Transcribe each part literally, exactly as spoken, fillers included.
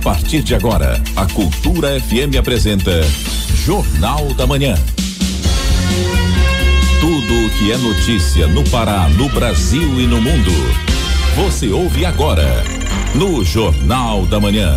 partir de agora, a Cultura F M apresenta Jornal da Manhã. Tudo o que é notícia no Pará, no Brasil e no mundo. Você ouve agora no Jornal da Manhã.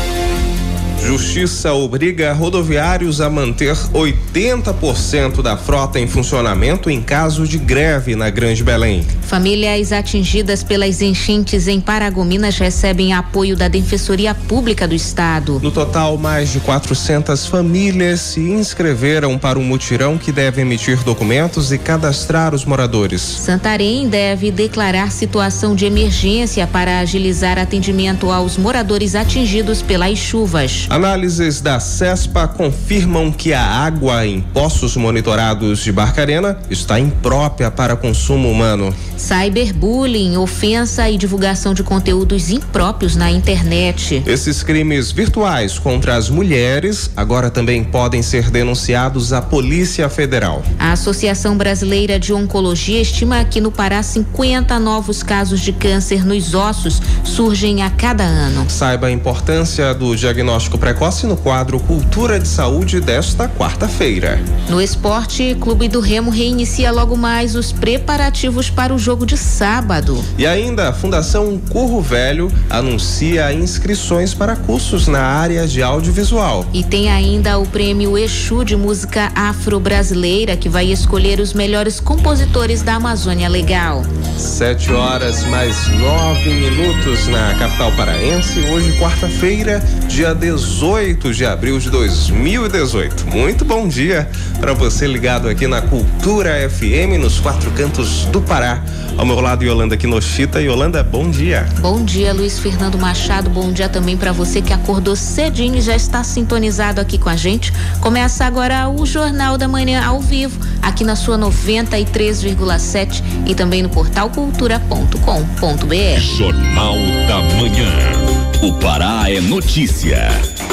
Justiça obriga rodoviários a manter oitenta por cento da frota em funcionamento em caso de greve na Grande Belém. Famílias atingidas pelas enchentes em Paragominas recebem apoio da Defensoria Pública do Estado. No total, mais de quatrocentas famílias se inscreveram para um mutirão que deve emitir documentos e cadastrar os moradores. Santarém deve declarar situação de emergência para agilizar atendimento aos moradores atingidos pelas chuvas. Análises da CESPA confirmam que a água em poços monitorados de Barcarena está imprópria para consumo humano. Cyberbullying, ofensa e divulgação de conteúdos impróprios na internet. Esses crimes virtuais contra as mulheres agora também podem ser denunciados à Polícia Federal. A Associação Brasileira de Oncologia estima que no Pará cinquenta novos casos de câncer nos ossos surgem a cada ano. Saiba a importância do diagnóstico precoce no quadro Cultura de Saúde desta quarta-feira. No esporte, Clube do Remo reinicia logo mais os preparativos para o jogo de sábado. E ainda, a Fundação Curro Velho anuncia inscrições para cursos na área de audiovisual. E tem ainda o prêmio Exu de música afro-brasileira, que vai escolher os melhores compositores da Amazônia Legal. Sete horas mais nove minutos na capital paraense. Hoje, quarta-feira, dia dezoito de abril de dois mil e dezoito. Muito bom dia para você ligado aqui na Cultura F M, nos quatro cantos do Pará. Ao meu lado, Yolanda Kinoshita. Yolanda, bom dia. Bom dia, Luiz Fernando Machado. Bom dia também para você que acordou cedinho e já está sintonizado aqui com a gente. Começa agora o Jornal da Manhã ao vivo, aqui na sua noventa e três vírgula sete e também no portal cultura ponto com ponto b r. Jornal da Manhã. O Pará é notícia.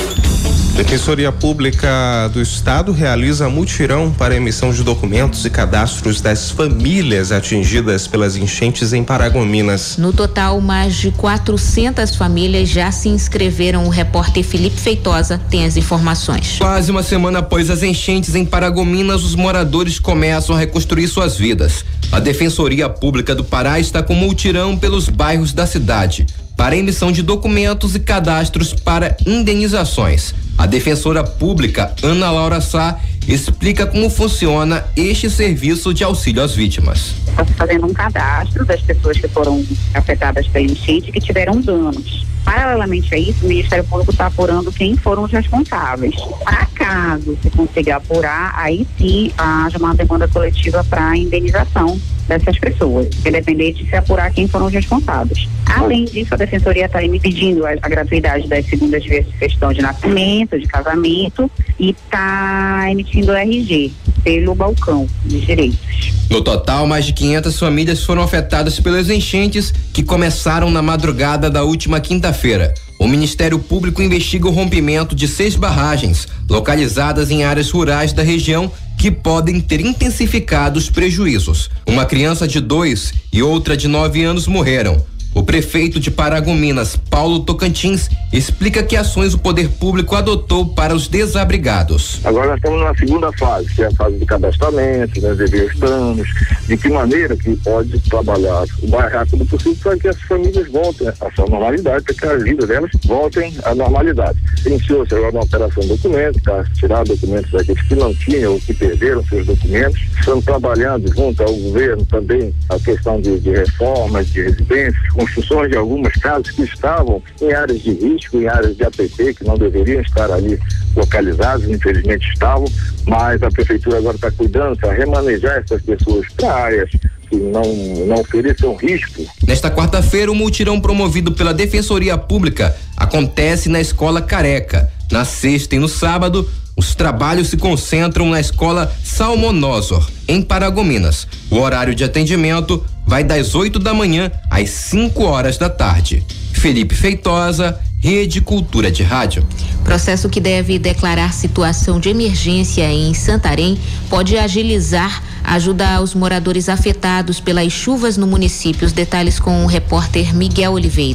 Defensoria Pública do Estado realiza mutirão para emissão de documentos e cadastros das famílias atingidas pelas enchentes em Paragominas. No total, mais de quatrocentas famílias já se inscreveram. O repórter Felipe Feitosa tem as informações. Quase uma semana após as enchentes em Paragominas, os moradores começam a reconstruir suas vidas. A Defensoria Pública do Pará está com mutirão pelos bairros da cidade para emissão de documentos e cadastros para indenizações. A defensora pública, Ana Laura Sá, explica como funciona este serviço de auxílio às vítimas. Está se fazendo um cadastro das pessoas que foram afetadas pela enchente e que tiveram danos. Paralelamente a isso, o Ministério Público está apurando quem foram os responsáveis. Para caso se consiga apurar, aí sim haja uma demanda coletiva para indenização dessas pessoas, independente de se apurar quem foram os responsáveis. Além disso, a Defensoria está pedindo a, a gratuidade das segundas vias de questão de nascimento, de casamento, e está emitindo o R G pelo balcão de direitos. No total, mais de quinhentas famílias foram afetadas pelas enchentes que começaram na madrugada da última quinta-feira. O Ministério Público investiga o rompimento de seis barragens localizadas em áreas rurais da região que podem ter intensificado os prejuízos. Uma criança de dois e outra de nove anos morreram. O prefeito de Paragominas, Paulo Tocantins, explica que ações o poder público adotou para os desabrigados. Agora nós estamos na segunda fase, que é a fase de cadastramento, né, de ver os planos, de que maneira que pode trabalhar o mais rápido possível para que as famílias voltem à sua normalidade, para que a vida delas voltem à normalidade. Iniciou-se agora uma operação de documentos, para tirar documentos daqueles que não tinham ou que perderam seus documentos. Estamos trabalhando junto ao governo também a questão de, de reformas, de residências, construções de algumas casas que estavam em áreas de risco, em áreas de A P P, que não deveriam estar ali localizadas, infelizmente estavam, mas a prefeitura agora está cuidando para remanejar essas pessoas para áreas que não, não ofereçam risco. Nesta quarta-feira, o mutirão promovido pela Defensoria Pública acontece na Escola Careca. Na sexta e no sábado, os trabalhos se concentram na Escola Salmonosor, em Paragominas. O horário de atendimento vai das oito da manhã às cinco horas da tarde. Felipe Feitosa, Rede Cultura de Rádio. Processo que deve declarar situação de emergência em Santarém pode agilizar a ajuda aos moradores afetados pelas chuvas no município. Os detalhes com o repórter Miguel Oliveira.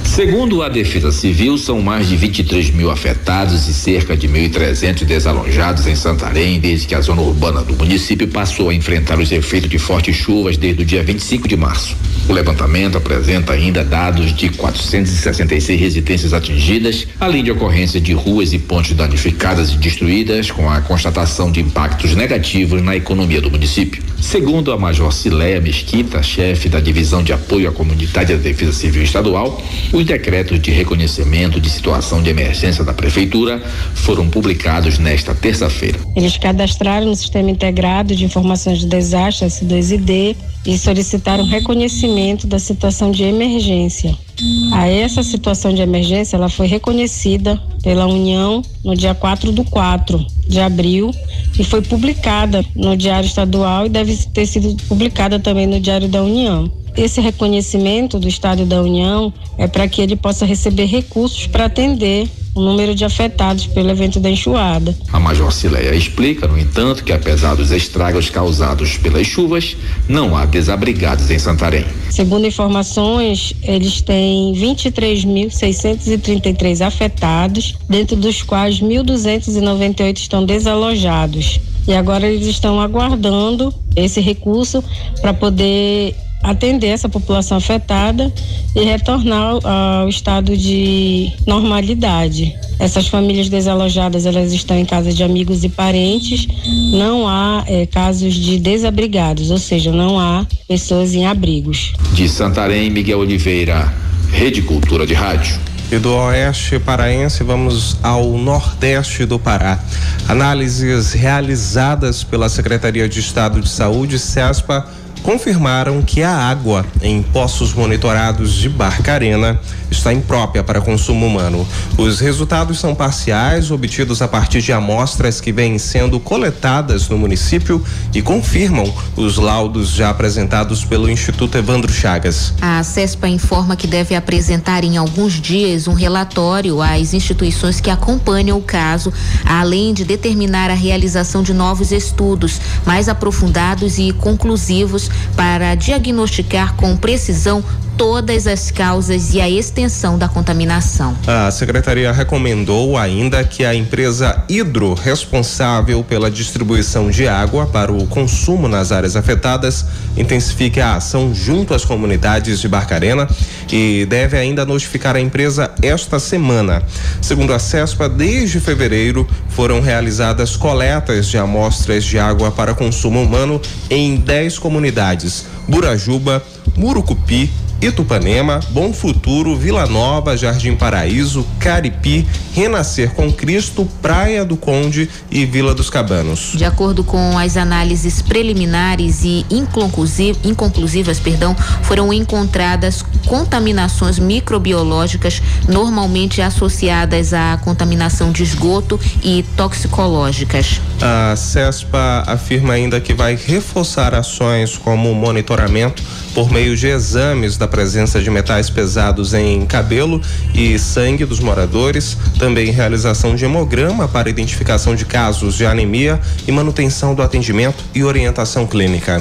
Segundo a Defesa Civil, são mais de vinte e três mil afetados e cerca de mil e trezentos desalojados em Santarém desde que a zona urbana do município passou a enfrentar os efeitos de fortes chuvas desde o dia vinte e cinco de março. O levantamento apresenta ainda dados de quatrocentas e sessenta e seis residências atingidas, além de ocorrência de ruas e pontes danificadas e destruídas, com a constatação de impactos negativos na economia do município. Segundo a Major Cileia Mesquita, chefe da Divisão de Apoio à Comunidade da Defesa Civil Estadual, os decretos de reconhecimento de situação de emergência da Prefeitura foram publicados nesta terça-feira. Eles cadastraram no Sistema Integrado de Informações de Desastre, S dois I D, e solicitaram reconhecimento da situação de emergência. A essa situação de emergência, ela foi reconhecida pela União no dia quatro do quatro de abril e foi publicada no Diário Estadual e deve ter sido publicada também no Diário da União. Esse reconhecimento do Estado e da União é para que ele possa receber recursos para atender o número de afetados pelo evento da enxurrada. A Major Cileia explica, no entanto, que apesar dos estragos causados pelas chuvas, não há desabrigados em Santarém. Segundo informações, eles têm vinte e três mil seiscentos e trinta e três afetados, dentro dos quais mil duzentos e noventa e oito estão desalojados. E agora eles estão aguardando esse recurso para poder atender essa população afetada e retornar ao estado de normalidade. Essas famílias desalojadas, elas estão em casa de amigos e parentes, não há é, casos de desabrigados, ou seja, não há pessoas em abrigos. De Santarém, Miguel Oliveira, Rede Cultura de Rádio. E do oeste paraense vamos ao nordeste do Pará. Análises realizadas pela Secretaria de Estado de Saúde, SESPA, confirmaram que a água em poços monitorados de Barcarena está imprópria para consumo humano. Os resultados são parciais, obtidos a partir de amostras que vêm sendo coletadas no município e confirmam os laudos já apresentados pelo Instituto Evandro Chagas. A SESPA informa que deve apresentar em alguns dias um relatório às instituições que acompanham o caso, além de determinar a realização de novos estudos mais aprofundados e conclusivos para diagnosticar com precisão todas as causas e a extensão da contaminação. A secretaria recomendou ainda que a empresa Hidro, responsável pela distribuição de água para o consumo nas áreas afetadas, intensifique a ação junto às comunidades de Barcarena e deve ainda notificar a empresa esta semana. Segundo a SESPA, desde fevereiro foram realizadas coletas de amostras de água para consumo humano em dez comunidades: Burajuba, Murucupi, Itupanema, Bom Futuro, Vila Nova, Jardim Paraíso, Caripi, Renascer com Cristo, Praia do Conde e Vila dos Cabanos. De acordo com as análises preliminares e inconclusivas, inconclusivas, perdão, foram encontradas contaminações microbiológicas normalmente associadas à contaminação de esgoto e toxicológicas. A SESPA afirma ainda que vai reforçar ações como monitoramento por meio de exames da presença de metais pesados em cabelo e sangue dos moradores, também realização de hemograma para identificação de casos de anemia e manutenção do atendimento e orientação clínica.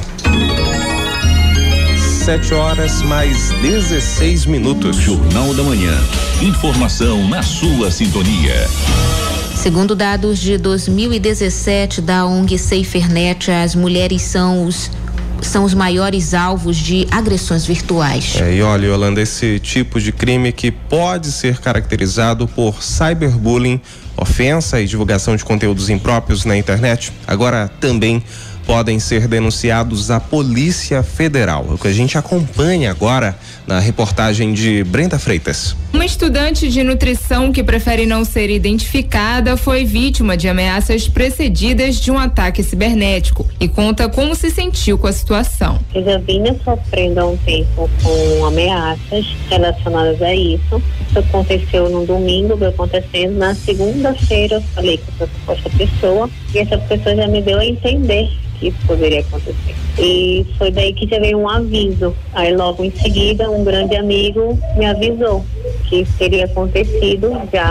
Sete horas mais dezesseis minutos. Jornal da Manhã. Informação na sua sintonia. Segundo dados de dois mil e dezessete da O N G SaferNet, as mulheres são os são os maiores alvos de agressões virtuais. É, e olha, Yolanda, esse tipo de crime que pode ser caracterizado por cyberbullying, ofensa e divulgação de conteúdos impróprios na internet, agora também podem ser denunciados à Polícia Federal. O que a gente acompanha agora na reportagem de Brenda Freitas. Uma estudante de nutrição que prefere não ser identificada foi vítima de ameaças precedidas de um ataque cibernético e conta como se sentiu com a situação. Eu já vinha sofrendo há um tempo com ameaças relacionadas a isso. Isso aconteceu no domingo, veio acontecendo na segunda-feira. Eu falei com essa suposta pessoa e essa pessoa já me deu a entender que isso poderia acontecer. E foi daí que já veio um aviso. Aí logo em seguida um grande amigo me avisou que teria acontecido já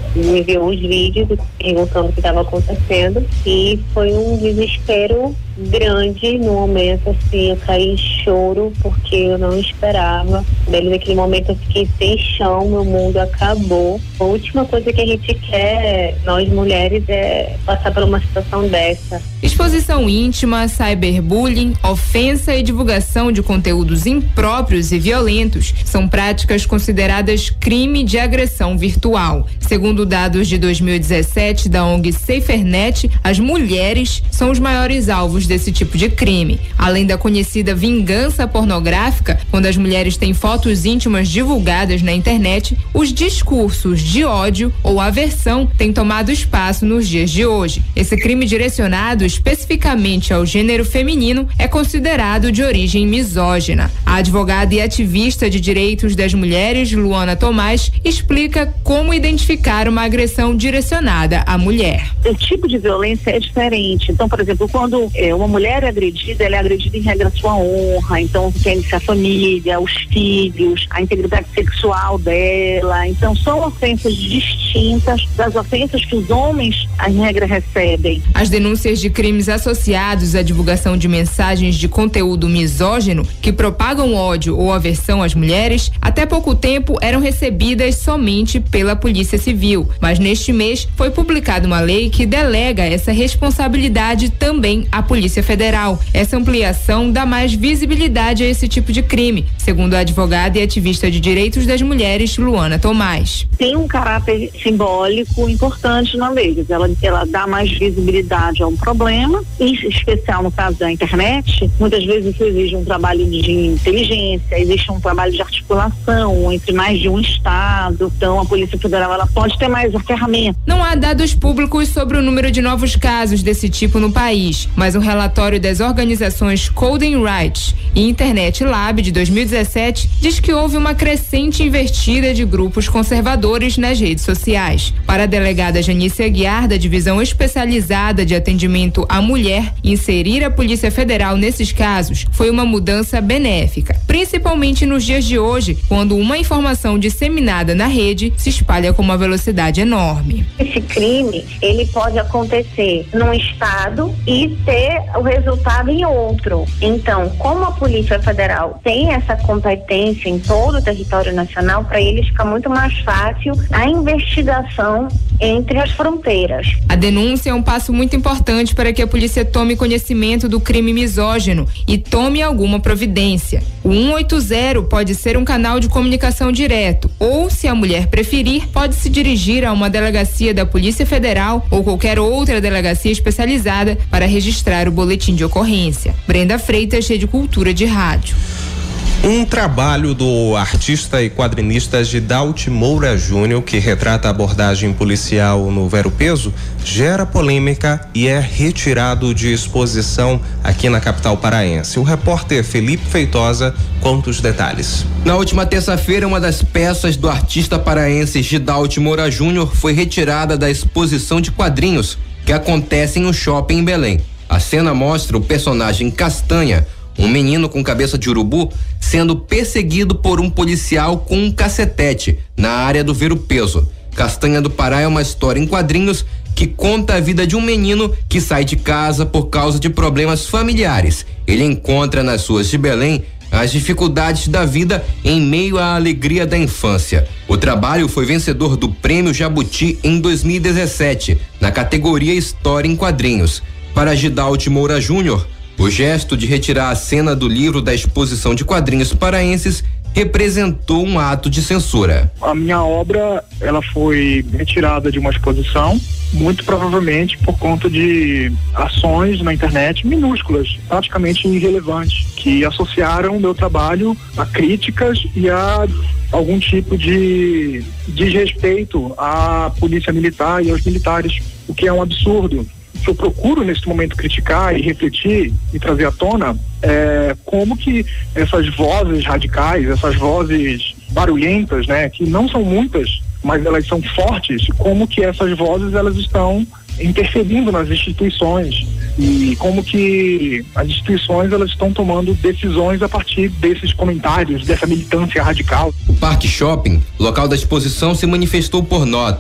me enviou os vídeos perguntando o que estava acontecendo e foi um desespero grande no momento, assim, eu caí em choro porque eu não esperava. Daí naquele momento eu fiquei sem chão, meu mundo acabou. A última coisa que a gente quer, nós mulheres, é passar por uma situação dessa. Exposição íntima, cyberbullying, ofensa e divulgação de conteúdos impróprios e violentos são práticas consideradas crime de agressão virtual. Segundo dados de dois mil e dezessete da O N G SaferNet, as mulheres são os maiores alvos desse tipo de crime. Além da conhecida vingança pornográfica, quando as mulheres têm fotos íntimas divulgadas na internet, os discursos de ódio ou aversão têm tomado espaço nos dias de hoje. Esse crime direcionado especificamente ao gênero feminino é considerado de origem misógina. A advogada e ativista de direitos das mulheres, Luana Tomás, explica como identificar uma agressão direcionada à mulher. O tipo de violência é diferente. Então, por exemplo, quando é, uma mulher é agredida, ela é agredida em regra à sua honra, então tem-se a família, os filhos, a integridade sexual dela. Então, são ofensas distintas das ofensas que os homens, em regra, recebem. As denúncias de crimes associados à divulgação de mensagens de conteúdo misógino que propagam ódio ou aversão às mulheres, até pouco tempo eram recebidas somente pela Polícia Civil, mas neste mês foi publicada uma lei que delega essa responsabilidade também à Polícia Federal. Essa ampliação dá mais visibilidade a esse tipo de crime, segundo a advogada e ativista de direitos das mulheres, Luana Tomás. Tem um caráter simbólico importante na lei, ela, ela dá mais visibilidade a um problema, em especial no caso da internet. Muitas vezes isso exige um trabalho de inteligência, existe um trabalho de articulação entre mais de um estado, então a Polícia Federal ela pode ter mais a ferramenta. Não há dados públicos sobre o número de novos casos desse tipo no país, mas um relatório das organizações Coding Rights e Internet Lab de dois mil e dezessete diz que houve uma crescente invertida de grupos conservadores nas redes sociais. Para a delegada Janice Aguiar, da Divisão Especializada de Atendimento à Mulher, inserir a Polícia Federal nesses casos foi uma mudança benéfica, principalmente nos dias de hoje, quando uma informação disseminada na rede se espalha com uma velocidade enorme. Esse crime, ele pode acontecer num estado e ter o resultado em outro. Então, como a Polícia Federal tem essa competência em todo o território nacional, para eles fica muito mais fácil a investigação entre as fronteiras. A denúncia é um passo muito importante para que a polícia tome conhecimento do crime misógino e tome alguma providência. O cento e oitenta pode ser um canal de comunicação direto, ou, se a mulher preferir, pode se dirigir a uma delegacia da Polícia Federal ou qualquer outra delegacia especializada para registrar o boletim de ocorrência. Brenda Freitas, Rede Cultura de Rádio. Um trabalho do artista e quadrinista Gidalti Moura Júnior, que retrata a abordagem policial no Vero Peso, gera polêmica e é retirado de exposição aqui na capital paraense. O repórter Felipe Feitosa conta os detalhes. Na última terça-feira, uma das peças do artista paraense Gidalti Moura Júnior foi retirada da exposição de quadrinhos que acontece em um shopping em Belém. A cena mostra o personagem Castanha, um menino com cabeça de urubu, sendo perseguido por um policial com um cacetete na área do Vero Peso. Castanha do Pará é uma história em quadrinhos que conta a vida de um menino que sai de casa por causa de problemas familiares. Ele encontra nas ruas de Belém as dificuldades da vida em meio à alegria da infância. O trabalho foi vencedor do Prêmio Jabuti em dois mil e dezessete, na categoria História em Quadrinhos. Para Gidalti Moura Júnior, o gesto de retirar a cena do livro da exposição de quadrinhos paraenses representou um ato de censura. A minha obra, ela foi retirada de uma exposição, muito provavelmente por conta de ações na internet minúsculas, praticamente irrelevantes, que associaram o meu trabalho a críticas e a algum tipo de desrespeito à polícia militar e aos militares, o que é um absurdo. O que eu procuro nesse momento criticar e refletir e trazer à tona é como que essas vozes radicais, essas vozes barulhentas, né, que não são muitas, mas elas são fortes, como que essas vozes elas estão interferindo nas instituições e como que as instituições elas estão tomando decisões a partir desses comentários, dessa militância radical. O Parque Shopping, local da exposição, se manifestou por nota.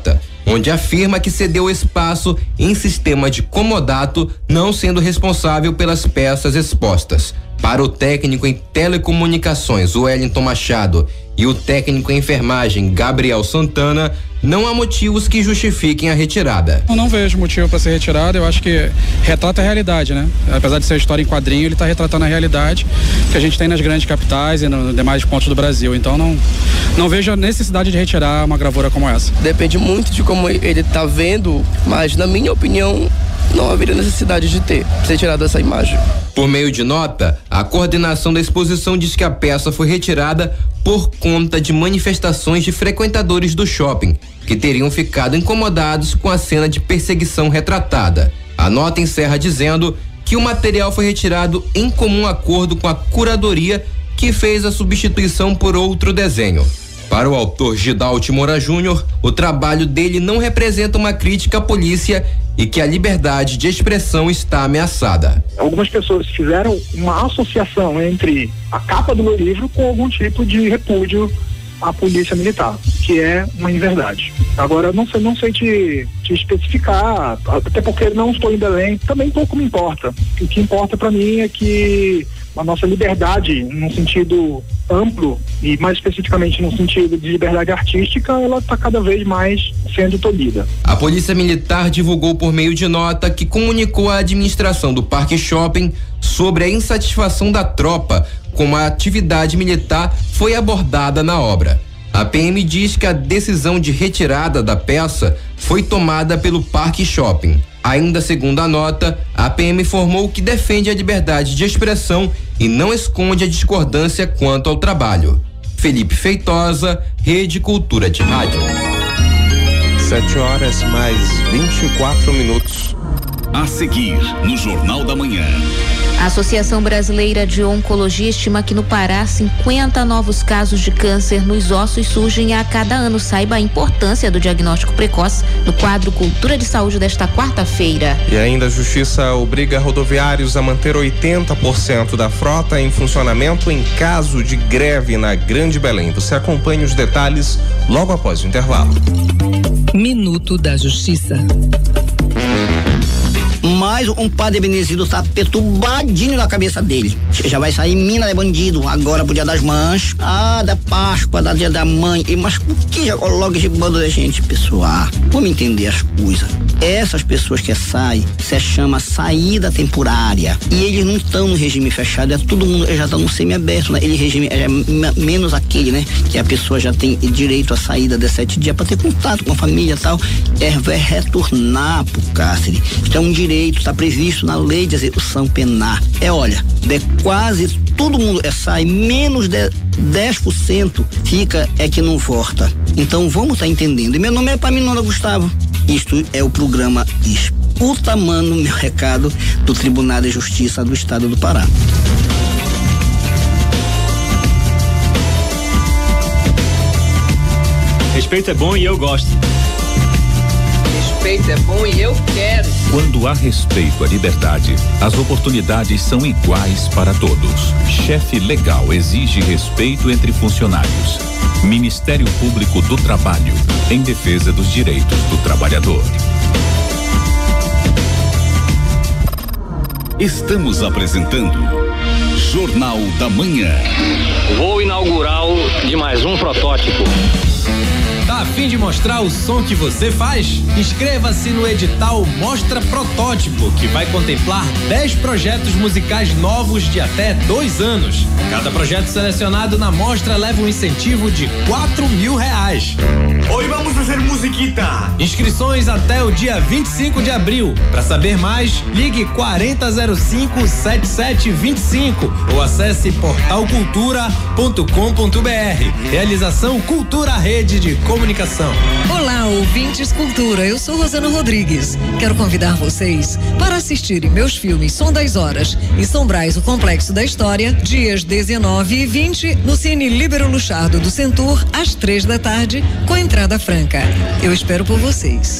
onde afirma que cedeu espaço em sistema de comodato, não sendo responsável pelas peças expostas. Para o técnico em telecomunicações, Wellington Machado, e o técnico em enfermagem, Gabriel Santana, não há motivos que justifiquem a retirada. Eu não vejo motivo para ser retirado, eu acho que retrata a realidade, né? Apesar de ser história em quadrinho, ele está retratando a realidade que a gente tem nas grandes capitais e nos demais pontos do Brasil, então não, não vejo a necessidade de retirar uma gravura como essa. Depende muito de como ele está vendo, mas na minha opinião, não haveria necessidade de ter ser tirado essa imagem. Por meio de nota, a coordenação da exposição diz que a peça foi retirada por conta de manifestações de frequentadores do shopping, que teriam ficado incomodados com a cena de perseguição retratada. A nota encerra dizendo que o material foi retirado em comum acordo com a curadoria, que fez a substituição por outro desenho. Para o autor Gidalti Moura Júnior, o trabalho dele não representa uma crítica à polícia e que a liberdade de expressão está ameaçada. Algumas pessoas fizeram uma associação entre a capa do meu livro com algum tipo de repúdio à polícia militar, que é uma inverdade. Agora, não sei, não sei te, te especificar, até porque não estou em Belém, também pouco me importa. O que importa para mim é que a nossa liberdade, num sentido amplo e mais especificamente no sentido de liberdade artística, ela está cada vez mais sendo tolhida. A Polícia Militar divulgou por meio de nota que comunicou à administração do Parque Shopping sobre a insatisfação da tropa com a atividade militar foi abordada na obra. A P M diz que a decisão de retirada da peça foi tomada pelo Parque Shopping. Ainda segundo a nota, a P M informou que defende a liberdade de expressão e não esconde a discordância quanto ao trabalho. Felipe Feitosa, Rede Cultura de Rádio. Sete horas mais vinte e quatro minutos. A seguir, no Jornal da Manhã. A Associação Brasileira de Oncologia estima que no Pará cinquenta novos casos de câncer nos ossos surgem a cada ano. Saiba a importância do diagnóstico precoce no quadro Cultura de Saúde desta quarta-feira. E ainda a Justiça obriga rodoviários a manter oitenta por cento da frota em funcionamento em caso de greve na Grande Belém. Você acompanha os detalhes logo após o intervalo. Minuto da Justiça. Mas um padre Benedito tá perturbadinho na cabeça dele. Já vai sair mina de bandido agora pro dia das mães, ah, da Páscoa, da dia da mãe. E, mas por que já coloca esse bando de gente, pessoal? Vamos entender as coisas. Essas pessoas que saem, se chama saída temporária. E eles não estão no regime fechado, é todo mundo já tá no semiaberto, né? Ele regime é menos aquele, né? Que a pessoa já tem direito à saída de sete dias para ter contato com a família e tal. É, vai retornar pro cárcere. Então, um direito, está previsto na lei de execução penal. É, olha, de quase todo mundo é sai, menos de dez por cento fica é que não volta. Então vamos estar tá entendendo. E meu nome é Paminonda Gustavo. Isto é o programa Escuta Mano, meu recado do Tribunal de Justiça do Estado do Pará. Respeito é bom e eu gosto. Respeito é bom e eu quero. Quando há respeito à liberdade, as oportunidades são iguais para todos. Chefe legal exige respeito entre funcionários. Ministério Público do Trabalho, em defesa dos direitos do trabalhador. Estamos apresentando Jornal da Manhã. Voo inaugural de mais um protótipo. Tá a fim de mostrar o som que você faz? Inscreva-se no edital Mostra Protótipo, que vai contemplar dez projetos musicais novos de até dois anos. Cada projeto selecionado na mostra leva um incentivo de quatro mil reais. Hoje vamos fazer musiquita. Inscrições até o dia vinte e cinco de abril. Para saber mais, ligue quarenta zero cinco, setenta e sete vinte e cinco ou acesse portal cultura ponto com ponto br. Realização Cultura Rede de Comunicação. Olá, ouvintes Cultura, eu sou Rosana Rodrigues. Quero convidar vocês para assistirem meus filmes Som das Horas e São Brás, o Complexo da História, dias dezenove e vinte, no Cine Líbero Luchardo do Centur, às três da tarde, com entrada franca. Eu espero por vocês.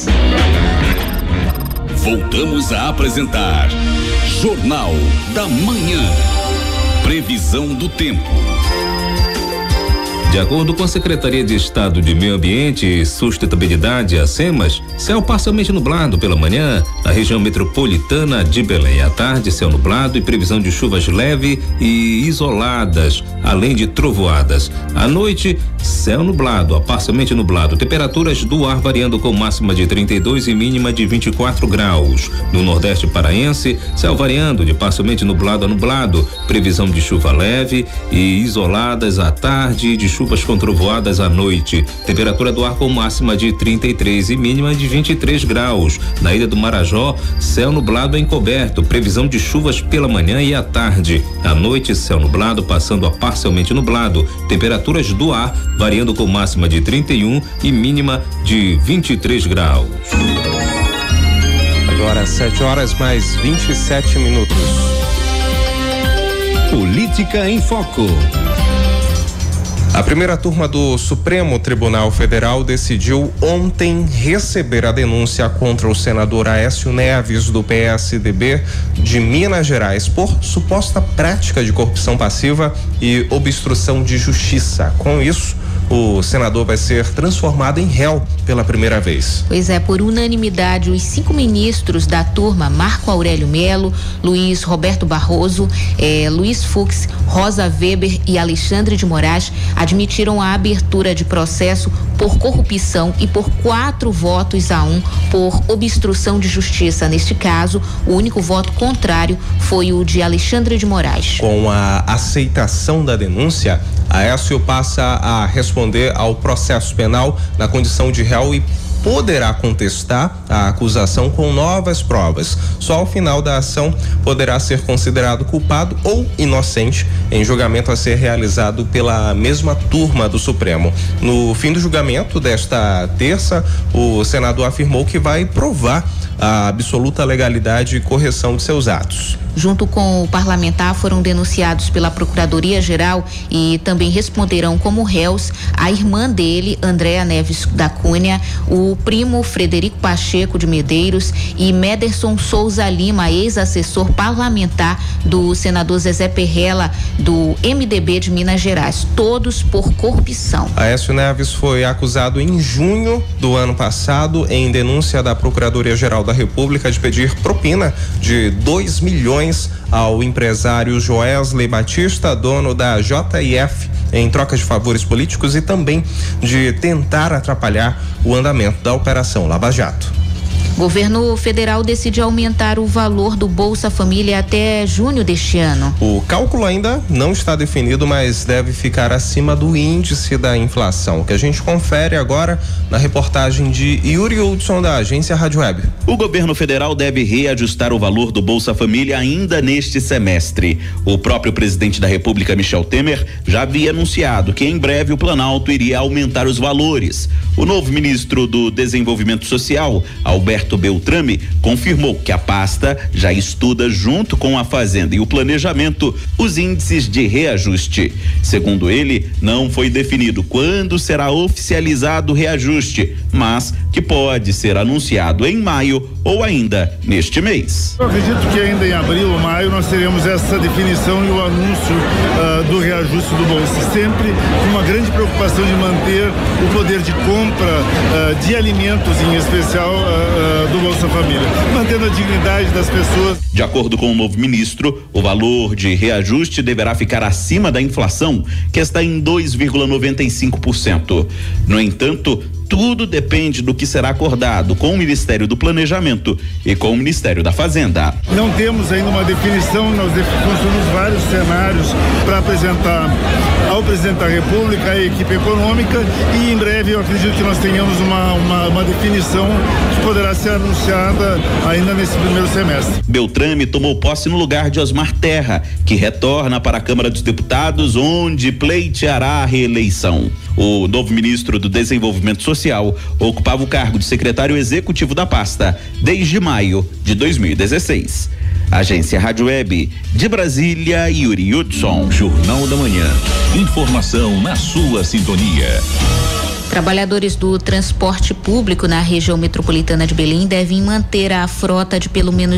Voltamos a apresentar Jornal da Manhã. Previsão do tempo. De acordo com a Secretaria de Estado de Meio Ambiente e Sustentabilidade, a SEMAS, céu parcialmente nublado pela manhã na região metropolitana de Belém. À tarde, céu nublado e previsão de chuvas leves e isoladas, além de trovoadas. À noite, céu nublado a parcialmente nublado. Temperaturas do ar variando com máxima de trinta e dois e mínima de vinte e quatro graus. No Nordeste paraense, céu variando de parcialmente nublado a nublado. Previsão de chuva leve e isoladas à tarde, de chuvas com trovoadas à noite. Temperatura do ar com máxima de trinta e três e mínima de vinte e três graus. Na Ilha do Marajó, céu nublado encoberto. Previsão de chuvas pela manhã e à tarde. À noite, céu nublado passando a parcialmente nublado. Temperaturas do ar variando com máxima de trinta e um e mínima de vinte e três graus. Agora sete horas mais vinte e sete minutos. Política em Foco. A primeira turma do Supremo Tribunal Federal decidiu ontem receber a denúncia contra o senador Aécio Neves, do P S D B de Minas Gerais, por suposta prática de corrupção passiva e obstrução de justiça. Com isso, o senador vai ser transformado em réu pela primeira vez. Pois é, por unanimidade, os cinco ministros da turma, Marco Aurélio Melo, Luiz Roberto Barroso, eh, Luiz Fux, Rosa Weber e Alexandre de Moraes, admitiram a abertura de processo por corrupção e por quatro votos a um por obstrução de justiça. Neste caso, o único voto contrário foi o de Alexandre de Moraes. Com a aceitação da denúncia, Aécio passa a responder ao processo penal na condição de réu e poderá contestar a acusação com novas provas. Só ao final da ação poderá ser considerado culpado ou inocente, em julgamento a ser realizado pela mesma turma do Supremo. No fim do julgamento desta terça, o senador afirmou que vai provar a absoluta legalidade e correção de seus atos. Junto com o parlamentar, foram denunciados pela Procuradoria-Geral e também responderão como réus a irmã dele, Andréa Neves da Cunha, o primo Frederico Pacheco de Medeiros e Mederson Souza Lima, ex-assessor parlamentar do senador Zezé Perrella, do M D B de Minas Gerais, todos por corrupção. Aécio Neves foi acusado em junho do ano passado, em denúncia da Procuradoria-Geral da República, de pedir propina de dois milhões ao empresário Joesley Batista, dono da J I F, em troca de favores políticos e também de tentar atrapalhar o andamento da Operação Lava Jato. Governo federal decide aumentar o valor do Bolsa Família até junho deste ano. O cálculo ainda não está definido, mas deve ficar acima do índice da inflação, que a gente confere agora na reportagem de Yuri Hudson, da agência Rádio Web. O governo federal deve reajustar o valor do Bolsa Família ainda neste semestre. O próprio presidente da República, Michel Temer, já havia anunciado que em breve o Planalto iria aumentar os valores. O novo ministro do Desenvolvimento Social, Alberto Beltrame, confirmou que a pasta já estuda, junto com a Fazenda e o Planejamento, os índices de reajuste. Segundo ele, não foi definido quando será oficializado o reajuste, mas que pode ser anunciado em maio ou ainda neste mês. Eu acredito que ainda em abril ou maio nós teremos essa definição e o anúncio uh, do reajuste do Bolsa, sempre com uma grande preocupação de manter o poder de compra uh, de alimentos, em especial uh, uh, do Bolsa Família, mantendo a dignidade das pessoas. De acordo com o novo ministro, o valor de reajuste deverá ficar acima da inflação, que está em dois vírgula noventa e cinco por cento. No entanto, tudo depende do que será acordado com o Ministério do Planejamento e com o Ministério da Fazenda. Não temos ainda uma definição, nós construímos vários cenários para apresentar ao presidente da República, à equipe econômica, e em breve eu acredito que nós tenhamos uma, uma, uma definição que poderá ser anunciada ainda nesse primeiro semestre. Beltrame tomou posse no lugar de Osmar Terra, que retorna para a Câmara dos Deputados, onde pleiteará a reeleição. O novo ministro do Desenvolvimento Social ocupava o cargo de secretário executivo da pasta desde maio de dois mil e dezesseis. Agência Rádio Web, de Brasília, Yuri Hudson. Jornal da Manhã. Informação na sua sintonia. Trabalhadores do transporte público na região metropolitana de Belém devem manter a frota de pelo menos oitenta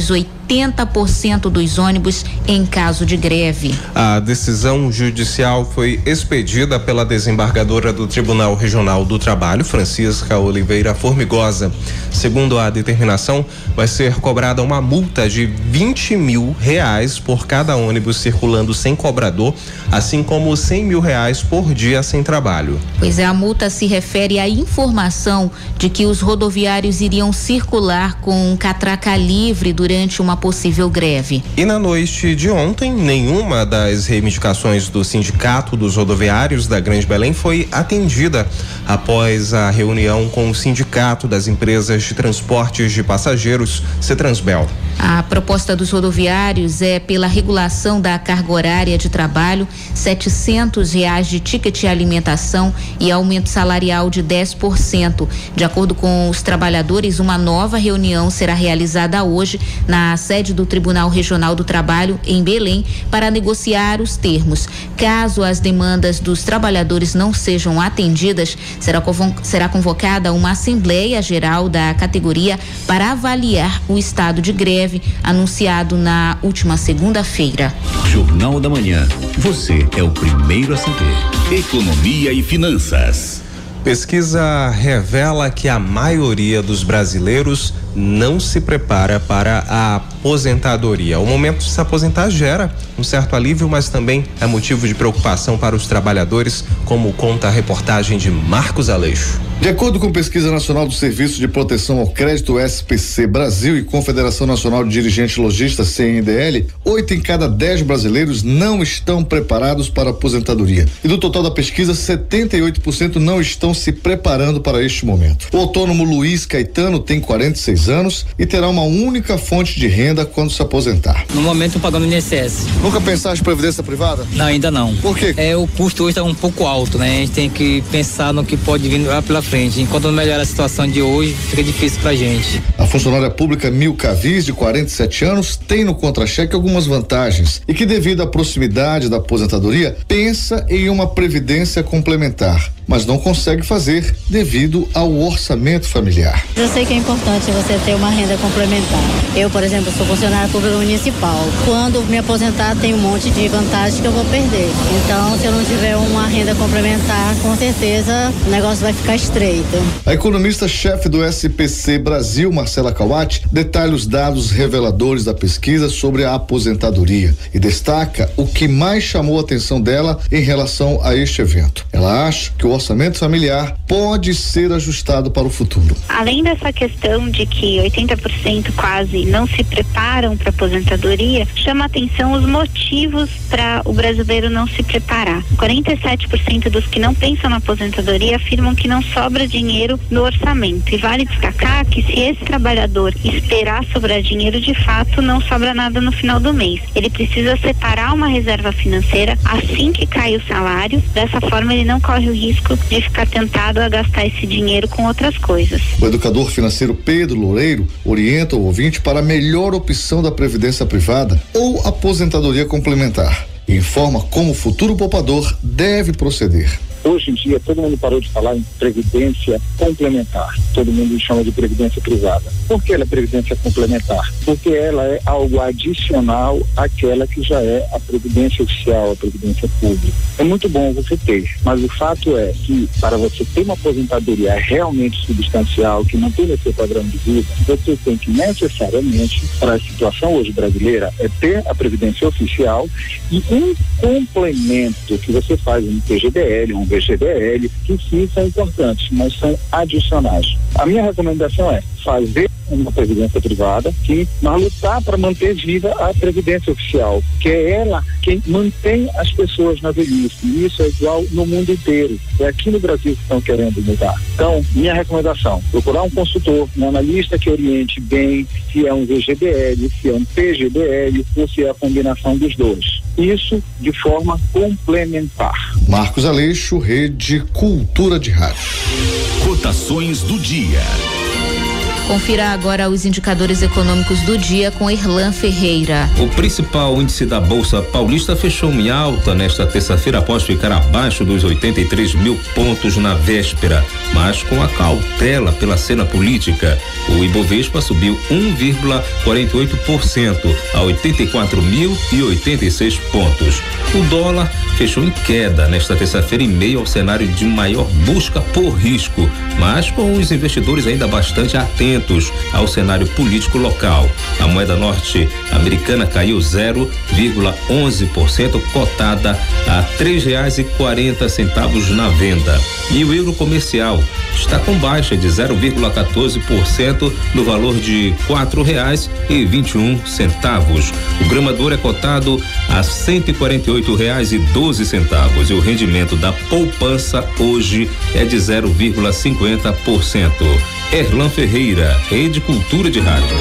oitenta por cento dos ônibus em caso de greve. A decisão judicial foi expedida pela desembargadora do Tribunal Regional do Trabalho, Francisca Oliveira Formigosa. Segundo a determinação, vai ser cobrada uma multa de vinte mil reais por cada ônibus circulando sem cobrador, assim como cem mil reais por dia sem trabalho. Pois é, a multa se refere à informação de que os rodoviários iriam circular com catraca livre durante uma possível greve. E na noite de ontem, nenhuma das reivindicações do Sindicato dos Rodoviários da Grande Belém foi atendida após a reunião com o Sindicato das Empresas de Transportes de Passageiros, Cetransbel. A proposta dos rodoviários é pela regulação da carga horária de trabalho, setecentos reais de ticket alimentação e aumento salarial de dez por cento. De acordo com os trabalhadores, uma nova reunião será realizada hoje na sede do Tribunal Regional do Trabalho em Belém para negociar os termos. Caso as demandas dos trabalhadores não sejam atendidas, será, será convocada uma Assembleia Geral da categoria para avaliar o estado de greve anunciado na última segunda-feira. Jornal da Manhã. Você é o primeiro a saber. Economia e finanças. Pesquisa revela que a maioria dos brasileiros não se prepara para a aposentadoria. O momento de se aposentar gera um certo alívio, mas também é motivo de preocupação para os trabalhadores, como conta a reportagem de Marcos Aleixo. De acordo com Pesquisa Nacional do Serviço de Proteção ao Crédito S P C Brasil e Confederação Nacional de Dirigentes Lojistas C N D L, oito em cada dez brasileiros não estão preparados para a aposentadoria. E do total da pesquisa, setenta e oito por cento não estão se preparando para este momento. O autônomo Luiz Caetano tem quarenta e seis anos e terá uma única fonte de renda quando se aposentar. No momento, pagando I N S S. Nunca pensaste em previdência privada? Não, ainda não. Por quê? É, o custo hoje está um pouco alto, né? A gente tem que pensar no que pode vir lá pela frente. Enquanto não melhorar a situação de hoje, fica difícil pra gente. A funcionária pública Milka Viz, de quarenta e sete anos, tem no contra-cheque algumas vantagens e que, devido à proximidade da aposentadoria, pensa em uma previdência complementar, mas não consegue fazer devido ao orçamento familiar. Eu sei que é importante você ter uma renda complementar. Eu, por exemplo, sou funcionária pública municipal. Quando me aposentar, tem um monte de vantagens que eu vou perder. Então, se eu não tiver uma renda complementar, com certeza o negócio vai ficar estreito. A economista-chefe do S P C Brasil, Marcela Kawat, detalha os dados reveladores da pesquisa sobre a aposentadoria e destaca o que mais chamou a atenção dela em relação a este evento. Ela acha que o orçamento familiar pode ser ajustado para o futuro. Além dessa questão de que oitenta por cento quase não se preparam para a aposentadoria, chama a atenção os motivos para o brasileiro não se preparar. quarenta e sete por cento dos que não pensam na aposentadoria afirmam que não sobra dinheiro no orçamento. E vale destacar que se esse trabalhador esperar sobrar dinheiro, de fato não sobra nada no final do mês. Ele precisa separar uma reserva financeira assim que cai o salário. Dessa forma ele não corre o risco de ficar tentado a gastar esse dinheiro com outras coisas. O educador financeiro Pedro Loureiro orienta o ouvinte para a melhor opção da previdência privada ou aposentadoria complementar e informa como o futuro poupador deve proceder. Hoje em dia, todo mundo parou de falar em previdência complementar. Todo mundo chama de previdência privada. Por que ela é previdência complementar? Porque ela é algo adicional àquela que já é a previdência oficial, a previdência pública. É muito bom você ter, mas o fato é que para você ter uma aposentadoria realmente substancial, que não tenha seu padrão de vida, você tem que necessariamente, para a situação hoje brasileira, é ter a previdência oficial e um complemento que você faz no P G D L, um B G D L, que sim são importantes, mas são adicionais. A minha recomendação é fazer uma previdência privada, sim, mas lutar para manter viva a previdência oficial, que é ela quem mantém as pessoas na velhice. E isso é igual no mundo inteiro. É aqui no Brasil que estão querendo mudar. Então, minha recomendação, procurar um consultor, um analista que oriente bem se é um V G D L, se é um P G D L ou se é a combinação dos dois. Isso de forma complementar. Marcos Aleixo, Rede Cultura de Rádio. Cotações do dia. Confira agora os indicadores econômicos do dia com Erlan Ferreira. O principal índice da Bolsa Paulista fechou em alta nesta terça-feira após ficar abaixo dos oitenta e três mil pontos na véspera. mas com a cautela pela cena política. O Ibovespa subiu um vírgula quarenta e oito por cento a oitenta e quatro mil e oitenta e seis pontos. O dólar fechou em queda nesta terça-feira em meio ao cenário de maior busca por risco, mas com os investidores ainda bastante atentos ao cenário político local. A moeda norte-americana caiu zero vírgula onze por cento, cotada a três reais e quarenta centavos na venda. E o euro comercial está com baixa de zero vírgula quatorze por cento no valor de quatro reais e vinte e um centavos. O gramador é cotado a cento e quarenta e oito reais e doze centavos e o rendimento da poupança hoje é de zero vírgula cinquenta por cento. Erlan Ferreira, Rede Cultura de Rádio.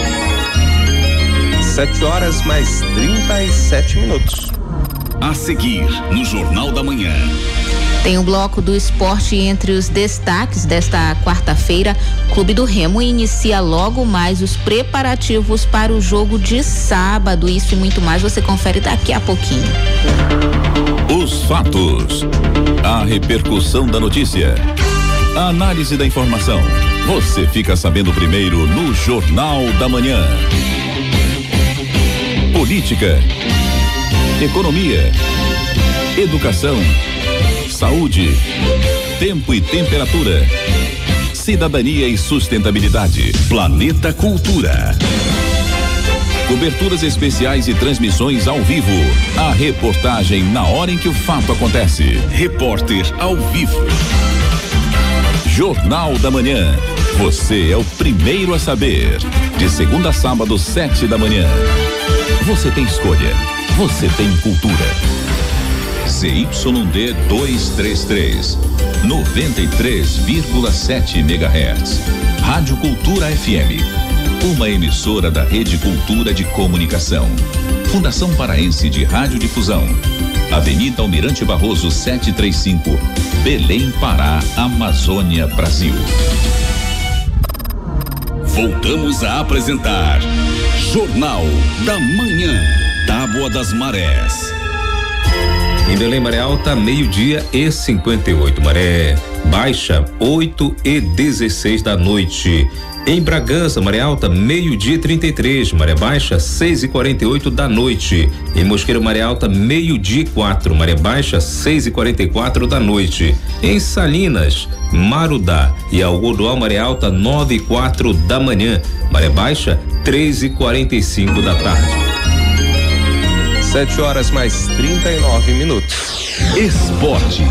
Sete horas mais trinta e sete minutos. A seguir, no Jornal da Manhã. Tem o bloco do esporte entre os destaques desta quarta-feira. Clube do Remo inicia logo mais os preparativos para o jogo de sábado. Isso e muito mais você confere daqui a pouquinho. Os fatos. A repercussão da notícia. A análise da informação. Você fica sabendo primeiro no Jornal da Manhã. Política. Economia. Educação. Saúde, tempo e temperatura, cidadania e sustentabilidade, Planeta Cultura. Coberturas especiais e transmissões ao vivo. A reportagem na hora em que o fato acontece. Repórter ao vivo. Jornal da Manhã. Você é o primeiro a saber. De segunda a sábado, sete da manhã. Você tem escolha. Você tem cultura. Z Y D duzentos e trinta e três, noventa e três vírgula sete megahertz. Rádio Cultura F M. Uma emissora da Rede Cultura de Comunicação. Fundação Paraense de Radiodifusão. Avenida Almirante Barroso setecentos e trinta e cinco, Belém, Pará, Amazônia, Brasil. Voltamos a apresentar Jornal da Manhã. Tábua das Marés. Em Belém, maré alta, meio-dia e cinquenta e oito. Maré baixa, oito e dezesseis da noite. Em Bragança, maré alta, meio-dia e trinta e três. Maré baixa, seis e quarenta e oito da noite. Em Mosqueiro, maré alta, meio-dia e quatro. Maré baixa, seis e quarenta e quatro da noite. Em Salinas, Marudá e Algodoal, maré alta, nove e quatro da manhã. Maré baixa, três e quarenta e cinco da tarde. Sete horas mais trinta e nove minutos. Esporte.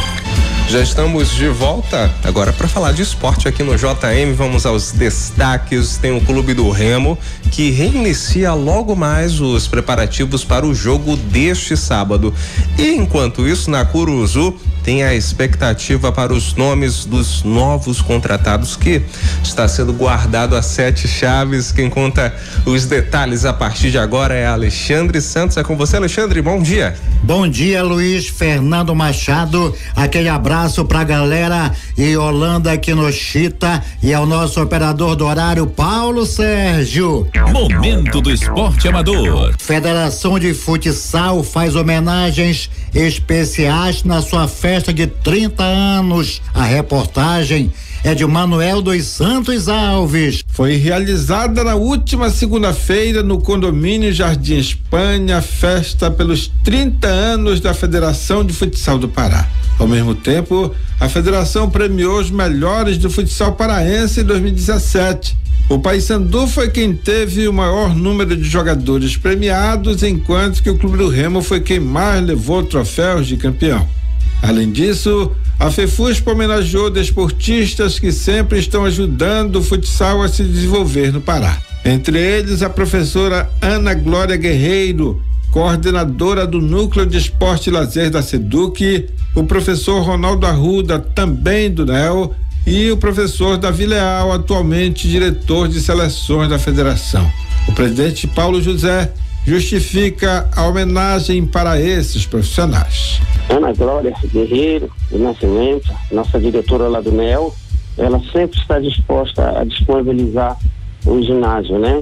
Já estamos de volta agora para falar de esporte aqui no J M. Vamos aos destaques. Tem o Clube do Remo que reinicia logo mais os preparativos para o jogo deste sábado. E enquanto isso, na Curuzu tem a expectativa para os nomes dos novos contratados, que está sendo guardado a sete chaves. Quem conta os detalhes a partir de agora é Alexandre Santos. É com você, Alexandre. Bom dia. Bom dia, Luiz Fernando Machado. Aquele abraço pra galera e Holanda Kinoshita e ao nosso operador do horário, Paulo Sérgio. Momento do esporte amador. Federação de Futsal faz homenagens especiais na sua festa de trinta anos. A reportagem é de Manuel dos Santos Alves. Foi realizada na última segunda-feira no condomínio Jardim Espanha, festa pelos trinta anos da Federação de Futsal do Pará. Ao mesmo tempo, a federação premiou os melhores do futsal paraense em dois mil e dezessete. O Paysandu foi quem teve o maior número de jogadores premiados, enquanto que o Clube do Remo foi quem mais levou troféus de campeão. Além disso, a FEFUSP homenageou desportistas que sempre estão ajudando o futsal a se desenvolver no Pará. Entre eles, a professora Ana Glória Guerreiro, coordenadora do Núcleo de Esporte e Lazer da SEDUC, o professor Ronaldo Arruda, também do N E L, e o professor Davi Leal, atualmente diretor de seleções da federação. O presidente Paulo José justifica a homenagem para esses profissionais. Ana Glória Guerreiro do Nascimento, nossa diretora lá do N E L, ela sempre está disposta a disponibilizar o ginásio, né?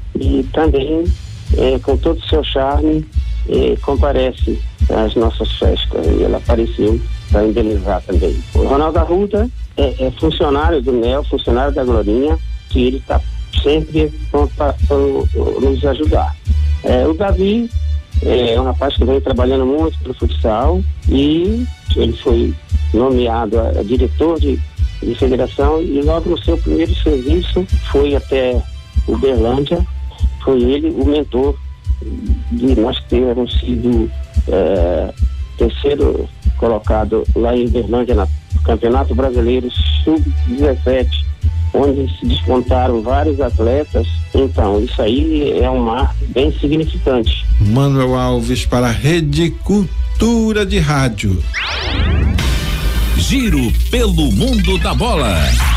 E também, eh, com todo o seu charme, eh, comparece às nossas festas, e ela apareceu para embelezar também. O Ronaldo Arruda é, é funcionário do N E L, funcionário da Glorinha, que ele está sempre pronto para nos ajudar. É, o Davi é um rapaz que vem trabalhando muito pelo futsal e ele foi nomeado a, a diretor de, de federação e logo no seu primeiro serviço foi até Uberlândia, foi ele o mentor de nós termos sido é, terceiro colocado lá em Uberlândia no Campeonato Brasileiro sub dezessete, onde se despontaram vários atletas. Então, isso aí é um marco bem significante. Manuel Alves para a Rede Cultura de Rádio. Giro pelo mundo da bola.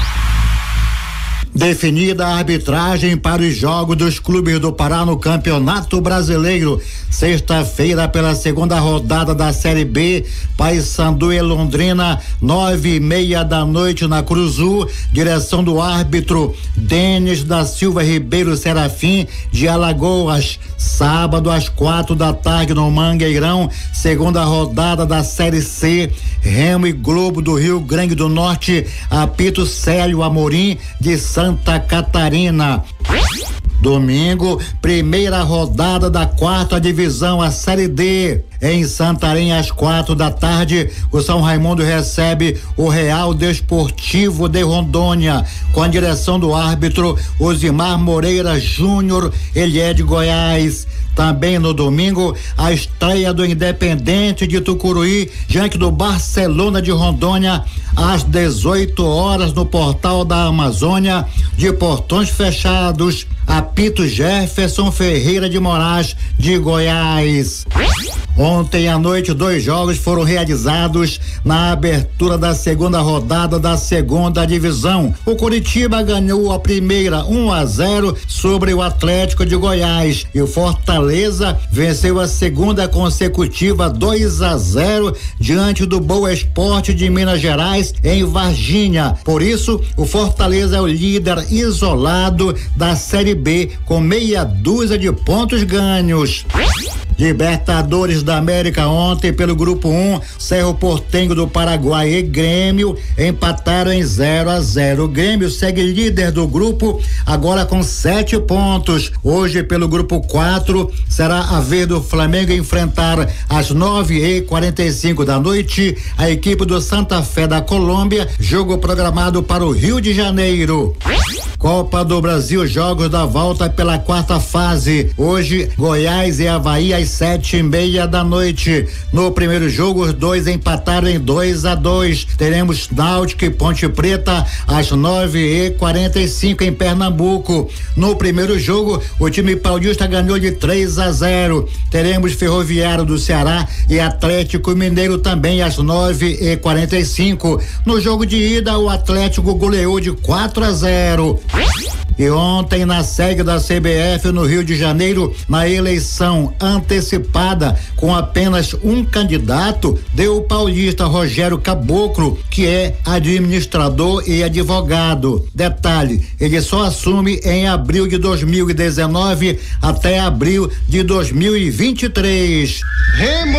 Definida a arbitragem para os jogos dos clubes do Pará no Campeonato Brasileiro. Sexta-feira, pela segunda rodada da Série B, Paysandu e Londrina, nove e meia da noite na Cruzu. Direção do árbitro Denis da Silva Ribeiro Serafim, de Alagoas. Sábado, às quatro da tarde, no Mangueirão, segunda rodada da Série C, Remo e Globo do Rio Grande do Norte, apito Célio Amorim, de Santa Catarina. Domingo, primeira rodada da quarta divisão, a Série D. Em Santarém, às quatro da tarde, o São Raimundo recebe o Real Desportivo de Rondônia, com a direção do árbitro Osimar Moreira Júnior, ele é de Goiás. Também no domingo, a estreia do Independente de Tucuruí, diante do Barcelona de Rondônia, às dezoito horas, no Portal da Amazônia, de portões fechados. Apito Jefferson Ferreira de Moraes, de Goiás. Ontem à noite, dois jogos foram realizados na abertura da segunda rodada da segunda divisão. O Coritiba ganhou a primeira um a zero sobre o Atlético de Goiás e o Fortaleza venceu a segunda consecutiva dois a zero diante do Boa Esporte de Minas Gerais, em Varginha. Por isso, o Fortaleza é o líder isolado da Série B, com meia dúzia de pontos ganhos. Libertadores da América ontem, pelo grupo um, Cerro Porteño do Paraguai e Grêmio empataram em zero a zero. O Grêmio segue líder do grupo, agora com sete pontos. Hoje, pelo grupo quatro, será a vez do Flamengo enfrentar às nove e quarenta e cinco da noite a equipe do Santa Fé da Colômbia, jogo programado para o Rio de Janeiro. Copa do Brasil, jogos da volta pela quarta fase. Hoje, Goiás e Avaí às sete e meia da noite. No primeiro jogo, os dois empataram em dois a dois. Teremos Náutico e Ponte Preta às nove e quarenta e cinco em Pernambuco. No primeiro jogo, o time paulista ganhou de três a zero. Teremos Ferroviário do Ceará e Atlético Mineiro também às nove e quarenta e cinco. No jogo de ida, o Atlético goleou de quatro a zero. E ontem, na sede da C B F no Rio de Janeiro, na eleição antecipada com apenas um candidato, deu o paulista Rogério Caboclo, que é administrador e advogado. Detalhe, ele só assume em abril de dois mil e dezenove até abril de dois mil e vinte e três. Remo!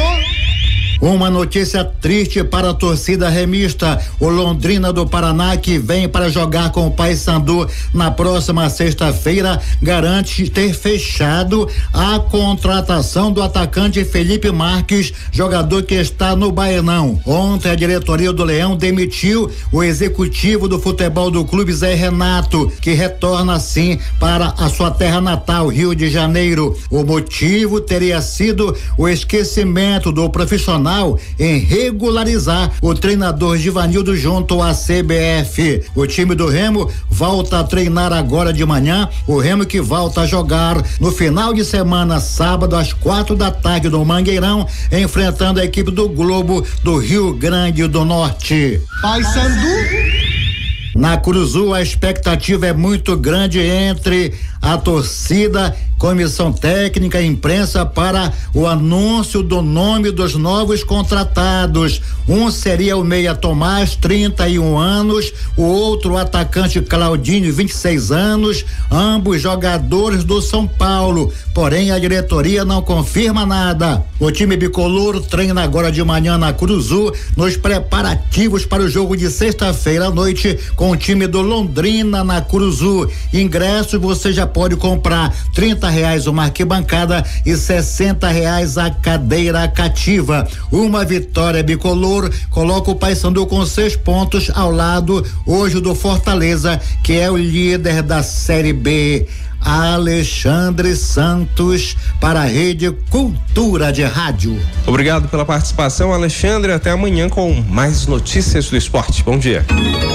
Uma notícia triste para a torcida remista. O Londrina do Paraná, que vem para jogar com o Paysandu na próxima sexta-feira, garante ter fechado a contratação do atacante Felipe Marques, jogador que está no Baenão. Ontem, a diretoria do Leão demitiu o executivo do futebol do clube, Zé Renato, que retorna assim para a sua terra natal, Rio de Janeiro. O motivo teria sido o esquecimento do profissional em regularizar o treinador Givanildo junto à C B F. O time do Remo volta a treinar agora de manhã. O Remo que volta a jogar no final de semana, sábado, às quatro da tarde, no Mangueirão, enfrentando a equipe do Globo do Rio Grande do Norte. Paysandu. Na Cruzu, a expectativa é muito grande entre a torcida comissão técnica e imprensa para o anúncio do nome dos novos contratados. Um seria o meia Tomás, trinta e um anos, o outro o atacante Claudinho, vinte e seis anos, ambos jogadores do São Paulo. Porém, a diretoria não confirma nada. O time bicolor treina agora de manhã na Curuzu, nos preparativos para o jogo de sexta-feira à noite com o time do Londrina na Curuzu. Ingressos você já pode comprar trinta reais uma arquibancada e sessenta reais a cadeira cativa. Uma vitória bicolor coloca o Paysandu com seis pontos ao lado hoje do Fortaleza, que é o líder da Série B. Alexandre Santos para a Rede Cultura de Rádio. Obrigado pela participação, Alexandre. Até amanhã com mais notícias do esporte. Bom dia.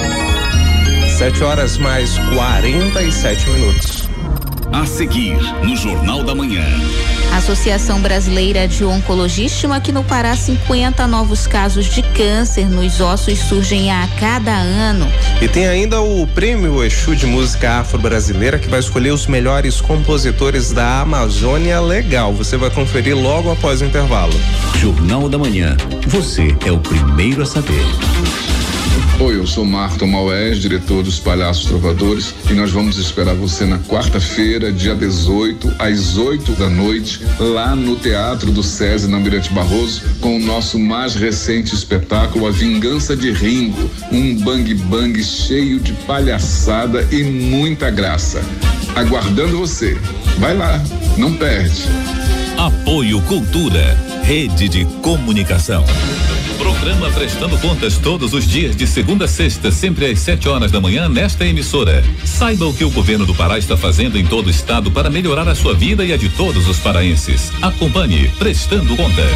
Sete horas mais quarenta e sete minutos. A seguir, no Jornal da Manhã. A Associação Brasileira de Oncologia estima que no Pará cinquenta novos casos de câncer nos ossos surgem a cada ano. E tem ainda o Prêmio Exu de Música Afro-Brasileira, que vai escolher os melhores compositores da Amazônia Legal. Você vai conferir logo após o intervalo. Jornal da Manhã. Você é o primeiro a saber. Oi, eu sou Marton Maués, diretor dos Palhaços Trovadores, e nós vamos esperar você na quarta-feira, dia dezoito, às oito da noite, lá no Teatro do SESI, na Almirante Barroso, com o nosso mais recente espetáculo, A Vingança de Ringo, um bang-bang cheio de palhaçada e muita graça. Aguardando você. Vai lá, não perde. Apoio Cultura, Rede de Comunicação. Programa Prestando Contas todos os dias de segunda a sexta, sempre às sete horas da manhã nesta emissora. Saiba o que o governo do Pará está fazendo em todo o estado para melhorar a sua vida e a de todos os paraenses. Acompanhe Prestando Contas.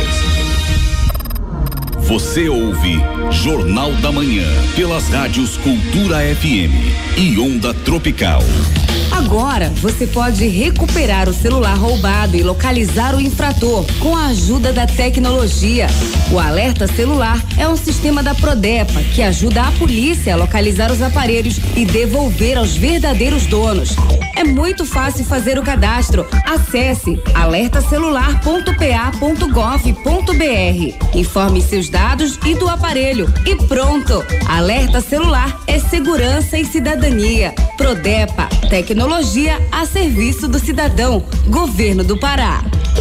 Você ouve Jornal da Manhã pelas rádios Cultura F M e Onda Tropical. Agora você pode recuperar o celular roubado e localizar o infrator com a ajuda da tecnologia. O Alerta Celular é um sistema da Prodepa que ajuda a polícia a localizar os aparelhos e devolver aos verdadeiros donos. É muito fácil fazer o cadastro. Acesse alerta celular ponto p a ponto gov ponto b r. Informe seus dados e do aparelho e pronto. Alerta Celular é segurança e cidadania. Prodepa, tecnologia a serviço do cidadão. Governo do Pará.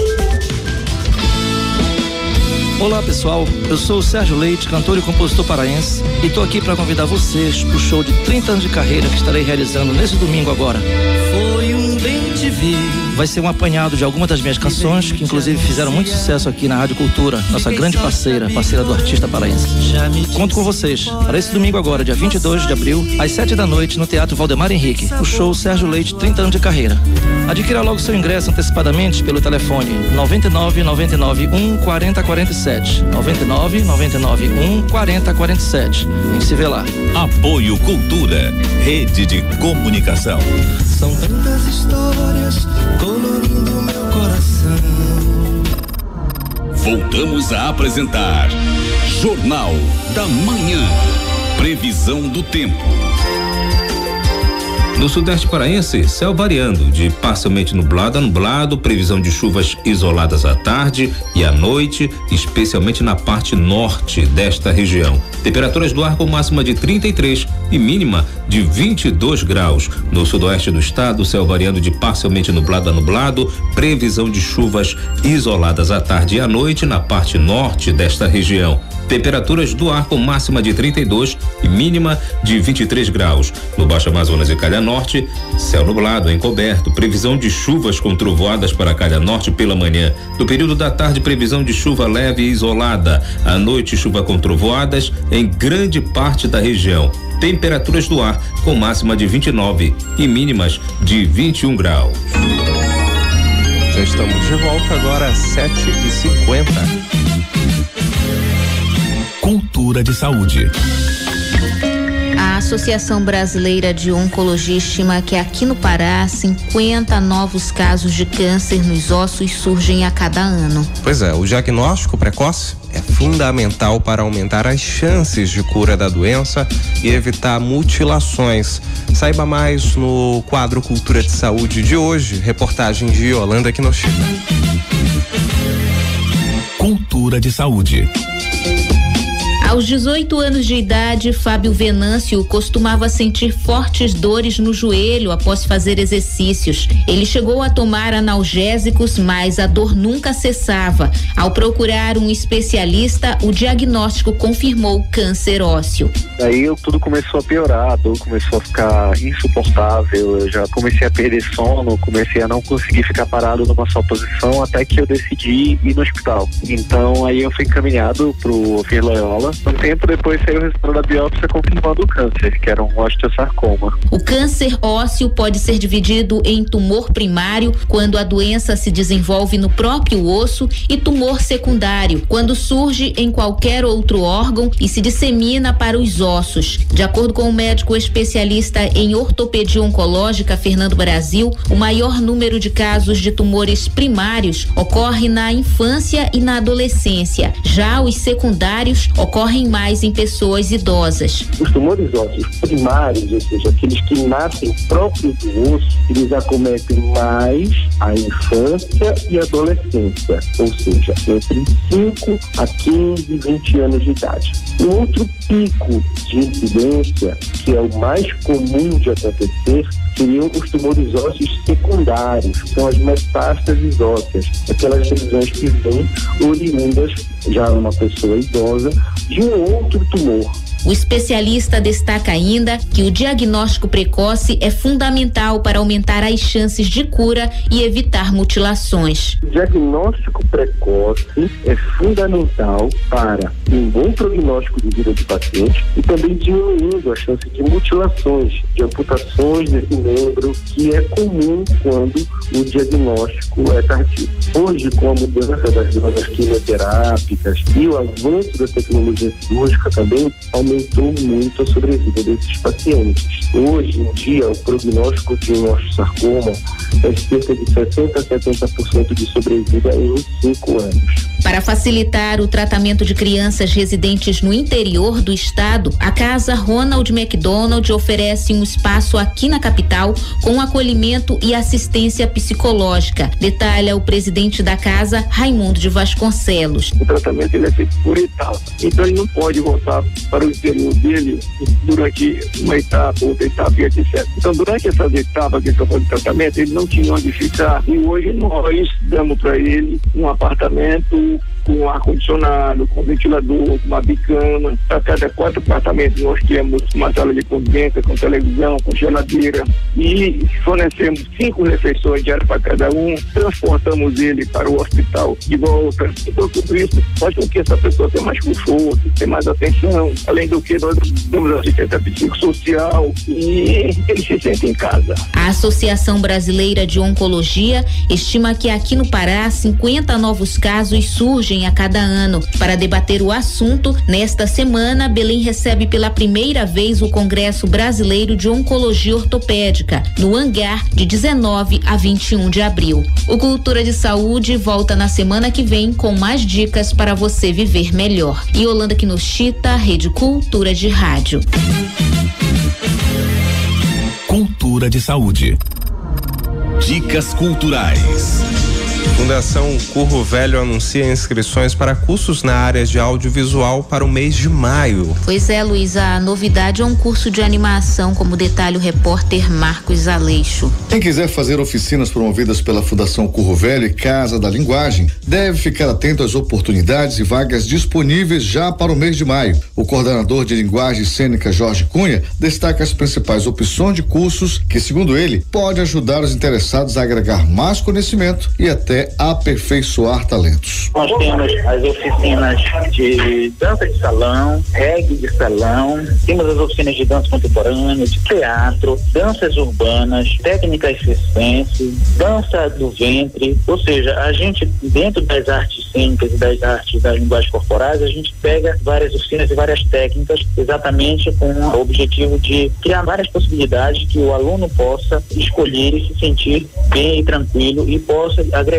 Olá pessoal, eu sou o Sérgio Leite, cantor e compositor paraense, e tô aqui para convidar vocês pro show de trinta anos de carreira que estarei realizando nesse domingo agora. Foi um bem te ver. Vai ser um apanhado de algumas das minhas canções, que inclusive fizeram muito sucesso aqui na Rádio Cultura, nossa grande parceira, parceira do artista paraense. Conto com vocês para esse domingo agora, dia vinte e dois de abril, às sete da noite, no Teatro Valdemar Henrique, o show Sérgio Leite, trinta anos de carreira. Adquira logo seu ingresso antecipadamente pelo telefone noventa e nove, noventa e nove, um, quarenta, quarenta e sete. noventa e nove, noventa e nove, um, quarenta, quarenta e sete. A gente se vê lá. Apoio Cultura, Rede de Comunicação. São tantas histórias colorindo meu coração. Voltamos a apresentar Jornal da Manhã. Previsão do tempo. No sudeste paraense, céu variando de parcialmente nublado a nublado, previsão de chuvas isoladas à tarde e à noite, especialmente na parte norte desta região. Temperaturas do ar com máxima de trinta e três e mínima de vinte e dois graus. No sudoeste do estado, céu variando de parcialmente nublado a nublado, previsão de chuvas isoladas à tarde e à noite na parte norte desta região. Temperaturas do ar com máxima de trinta e dois e mínima de vinte e três graus. No Baixo Amazonas e Calha Norte, céu nublado, encoberto, previsão de chuvas com trovoadas para Calha Norte pela manhã. No período da tarde, previsão de chuva leve e isolada. À noite, chuva com trovoadas em grande parte da região. Temperaturas do ar com máxima de vinte e nove e mínimas de vinte e um graus. Já estamos de volta agora às sete e cinquenta. Cultura de saúde. A Associação Brasileira de Oncologia estima que aqui no Pará cinquenta novos casos de câncer nos ossos surgem a cada ano. Pois é, o diagnóstico precoce é fundamental para aumentar as chances de cura da doença e evitar mutilações. Saiba mais no quadro Cultura de Saúde de hoje, reportagem de Yolanda Kinoshita. Cultura de Saúde. Aos dezoito anos de idade, Fábio Venâncio costumava sentir fortes dores no joelho após fazer exercícios. Ele chegou a tomar analgésicos, mas a dor nunca cessava. Ao procurar um especialista, o diagnóstico confirmou câncer ósseo. Daí tudo começou a piorar, a dor começou a ficar insuportável, eu já comecei a perder sono, comecei a não conseguir ficar parado numa só posição, até que eu decidi ir no hospital. Então aí eu fui encaminhado pro Ofir Loyola. Um tempo depois saiu o resultado da biópsia confirmando o câncer, que era um osteosarcoma. O câncer ósseo pode ser dividido em tumor primário, quando a doença se desenvolve no próprio osso, e tumor secundário, quando surge em qualquer outro órgão e se dissemina para os ossos. De acordo com o médico especialista em ortopedia oncológica, Fernando Brasil, o maior número de casos de tumores primários ocorre na infância e na adolescência. Já os secundários ocorrem mais em pessoas idosas. Os tumores ósseos primários, ou seja, aqueles que nascem próprios do osso, eles acometem mais a infância e a adolescência, ou seja, entre cinco a quinze, vinte anos de idade. Um outro pico de incidência, que é o mais comum de acontecer, seriam os tumores ósseos secundários, que são as metástases ósseas, aquelas lesões que vêm oriundas, já numa pessoa idosa, de um outro tumor. O especialista destaca ainda que o diagnóstico precoce é fundamental para aumentar as chances de cura e evitar mutilações. O diagnóstico precoce é fundamental para um bom prognóstico de vida do paciente e também diminuindo a chance de mutilações, de amputações desse membro, que é comum quando o diagnóstico é tardio. Hoje, com a mudança das drogas quimioterápicas e o avanço da tecnologia cirúrgica também, aumentou muito a sobrevida desses pacientes. Hoje em dia, o prognóstico de um osteosarcoma é cerca de sessenta a setenta por cento de sobrevida em cinco anos. Para facilitar o tratamento de crianças residentes no interior do estado, a Casa Ronald McDonald oferece um espaço aqui na capital com acolhimento e assistência psicológica. Detalha o presidente da casa, Raimundo de Vasconcelos. O tratamento ele é feito por etapa, então ele não pode voltar para o interior dele durante uma etapa, outra etapa e etcétera. Então, durante essas etapas que eu de tratamento, ele não tinha onde ficar e hoje nós damos para ele um apartamento com ar-condicionado, com ventilador, com uma bicama. A cada quatro apartamentos nós temos uma sala de convivência com televisão, com geladeira e fornecemos cinco refeições diárias para cada um, transportamos ele para o hospital de volta. Então tudo isso faz com que essa pessoa tenha mais conforto, tenha mais atenção. Além do que nós damos assistência psicossocial e ele se sente em casa. A Associação Brasileira de Oncologia estima que aqui no Pará cinquenta novos casos surgem a cada ano. Para debater o assunto, nesta semana, Belém recebe pela primeira vez o Congresso Brasileiro de Oncologia Ortopédica, no Hangar, de dezenove a vinte e um de abril. O Cultura de Saúde volta na semana que vem com mais dicas para você viver melhor. Yolanda Kinoshita, Rede Cultura de Rádio. Cultura de Saúde. Dicas culturais. Fundação Curro Velho anuncia inscrições para cursos na área de audiovisual para o mês de maio. Pois é, Luiz, a novidade é um curso de animação, como detalha o repórter Marcos Aleixo. Quem quiser fazer oficinas promovidas pela Fundação Curro Velho e Casa da Linguagem, deve ficar atento às oportunidades e vagas disponíveis já para o mês de maio. O coordenador de linguagem cênica, Jorge Cunha, destaca as principais opções de cursos que, segundo ele, pode ajudar os interessados a agregar mais conhecimento e até aperfeiçoar talentos. Nós temos as oficinas de dança de salão, reggae de salão, temos as oficinas de dança contemporânea, de teatro, danças urbanas, técnicas circenses, dança do ventre, ou seja, a gente dentro das artes cênicas e das artes das linguagens corporais, a gente pega várias oficinas e várias técnicas exatamente com o objetivo de criar várias possibilidades que o aluno possa escolher e se sentir bem e tranquilo e possa agregar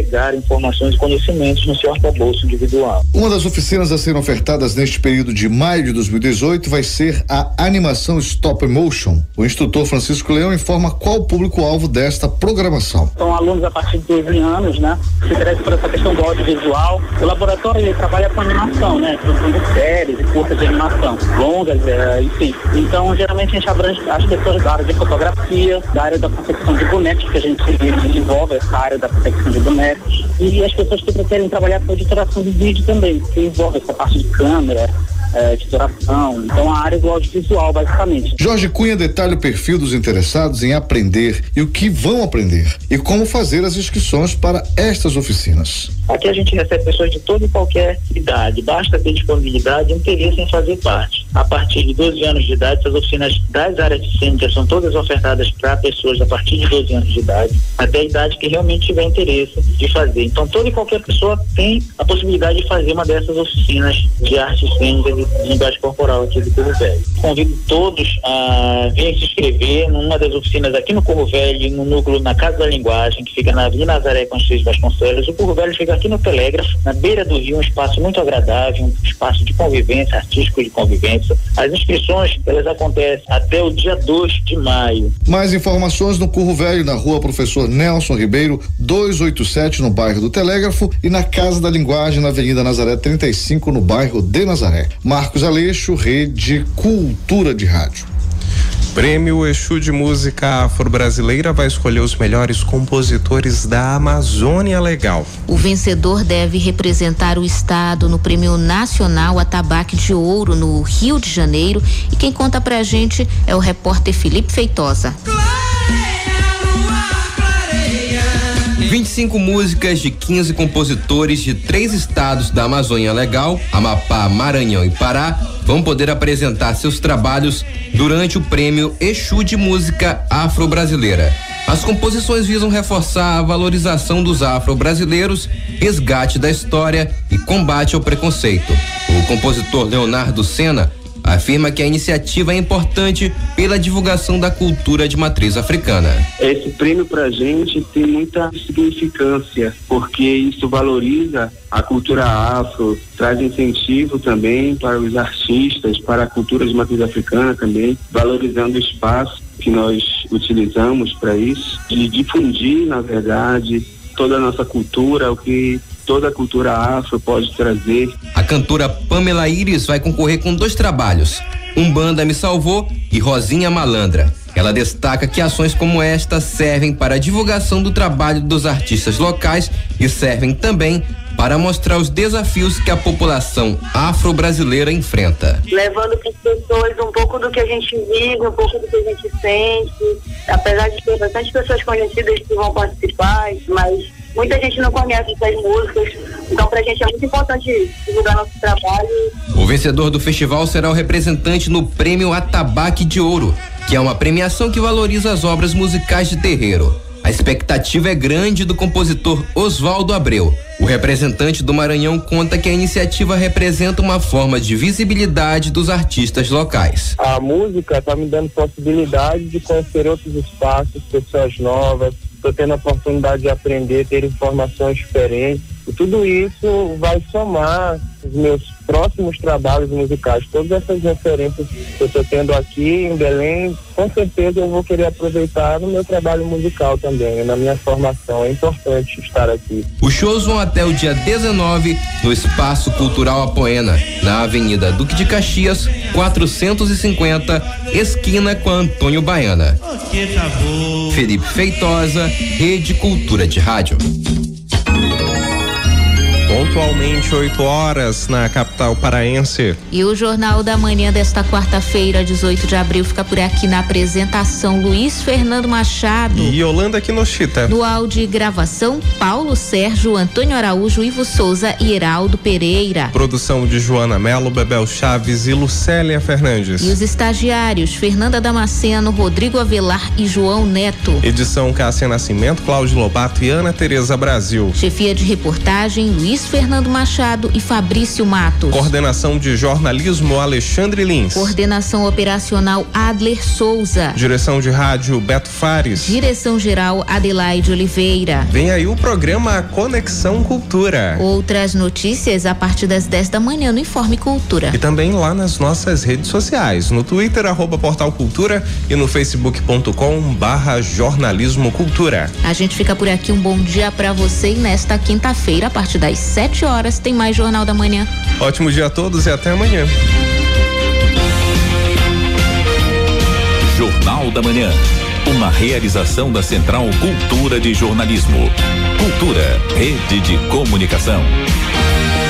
agregar informações e conhecimentos no seu arcabouço individual. Uma das oficinas a serem ofertadas neste período de maio de dois mil e dezoito vai ser a animação stop motion. O instrutor Francisco Leão informa qual o público-alvo desta programação. São alunos a partir de doze anos, né? Se interessam por essa questão do audiovisual. O laboratório ele trabalha com animação, né? Produção de séries e curtas de animação, longas, é, enfim. Então, geralmente a gente abrange as pessoas da área de fotografia, da área da confecção de bonecos, que a gente desenvolve essa área da confecção de bonecos, e as pessoas que querem trabalhar com editoração de vídeo também, que envolve essa parte de câmera, É, editoração, então a área do audiovisual, basicamente. Jorge Cunha detalha o perfil dos interessados em aprender e o que vão aprender e como fazer as inscrições para estas oficinas. Aqui a gente recebe pessoas de toda e qualquer idade, basta ter disponibilidade e interesse em fazer parte. A partir de doze anos de idade, essas oficinas das áreas de cênicas são todas ofertadas para pessoas a partir de doze anos de idade, até a idade que realmente tiver interesse de fazer. Então toda e qualquer pessoa tem a possibilidade de fazer uma dessas oficinas de artes cênicas e de linguagem corporal aqui do Corro Velho. Convido todos a virem se inscrever numa das oficinas aqui no Corro Velho, no núcleo na Casa da Linguagem, que fica na Avenida Nazaré Constantino Vasconcelos. O Corro Velho fica aqui no Telégrafo, na beira do rio, um espaço muito agradável, um espaço de convivência, artístico de convivência. As inscrições, elas acontecem até o dia dois de maio. Mais informações no Corro Velho, na rua Professor Nelson Ribeiro, duzentos e oitenta e sete, no bairro do Telégrafo, e na Casa da Linguagem, na Avenida Nazaré trinta e cinco, no bairro de Nazaré. Marcos Aleixo, Rede Cultura de Rádio. Prêmio Exu de Música Afro-Brasileira vai escolher os melhores compositores da Amazônia Legal. O vencedor deve representar o estado no Prêmio Nacional Atabaque de Ouro, no Rio de Janeiro. E quem conta pra gente é o repórter Felipe Feitosa. vinte e cinco músicas de quinze compositores de três estados da Amazônia Legal, Amapá, Maranhão e Pará, vão poder apresentar seus trabalhos durante o prêmio Exu de Música Afro-Brasileira. As composições visam reforçar a valorização dos afro-brasileiros, resgate da história e combate ao preconceito. O compositor Leonardo Sena afirma que a iniciativa é importante pela divulgação da cultura de matriz africana. Esse prêmio pra gente tem muita significância, porque isso valoriza a cultura afro, traz incentivo também para os artistas, para a cultura de matriz africana também, valorizando o espaço que nós utilizamos para isso, de difundir, na verdade, toda a nossa cultura, o que toda a cultura afro pode trazer. A cantora Pamela Iris vai concorrer com dois trabalhos, Umbanda Me Salvou e Rosinha Malandra. Ela destaca que ações como esta servem para a divulgação do trabalho dos artistas locais e servem também para mostrar os desafios que a população afro-brasileira enfrenta. Levando para as pessoas um pouco do que a gente vive, um pouco do que a gente sente, apesar de ter bastante pessoas conhecidas que vão participar, mas muita gente não conhece essas músicas, então pra gente é muito importante divulgar nosso trabalho. O vencedor do festival será o representante no Prêmio Atabaque de Ouro, que é uma premiação que valoriza as obras musicais de terreiro. A expectativa é grande do compositor Oswaldo Abreu. O representante do Maranhão conta que a iniciativa representa uma forma de visibilidade dos artistas locais. A música está me dando possibilidade de conhecer outros espaços, pessoas novas, estou tendo a oportunidade de aprender, ter informações diferentes. E tudo isso vai somar os meus próximos trabalhos musicais. Todas essas referências que eu estou tendo aqui em Belém, com certeza eu vou querer aproveitar no meu trabalho musical também, na minha formação. É importante estar aqui. Os shows vão até o dia dezenove no Espaço Cultural Apoena, na Avenida Duque de Caxias, quatrocentos e cinquenta, esquina com Antônio Baiana. Felipe Feitosa, Rede Cultura de Rádio. Pontualmente oito horas na capital paraense. E o Jornal da Manhã desta quarta-feira, dezoito de abril, fica por aqui na apresentação Luiz Fernando Machado e Yolanda Kinoshita. No áudio e gravação, Paulo Sérgio, Antônio Araújo, Ivo Souza e Heraldo Pereira. Produção de Joana Melo, Bebel Chaves e Lucélia Fernandes. E os estagiários, Fernanda Damasceno, Rodrigo Avelar e João Neto. Edição Cássia Nascimento, Cláudio Lobato e Ana Tereza Brasil. Chefia de reportagem, Luiz Fernando Machado e Fabrício Matos. Coordenação de jornalismo Alexandre Lins. Coordenação operacional Adler Souza. Direção de rádio Beto Fares. Direção geral Adelaide Oliveira. Vem aí o programa Conexão Cultura. Outras notícias a partir das dez da manhã no Informe Cultura. E também lá nas nossas redes sociais, no Twitter, arroba Portal Cultura e no facebook ponto com barra jornalismo cultura. A gente fica por aqui, um bom dia pra você e nesta quinta-feira, a partir das sete horas, tem mais Jornal da Manhã. Ótimo dia a todos e até amanhã. Jornal da Manhã. Uma realização da Central Cultura de Jornalismo. Cultura, rede de comunicação.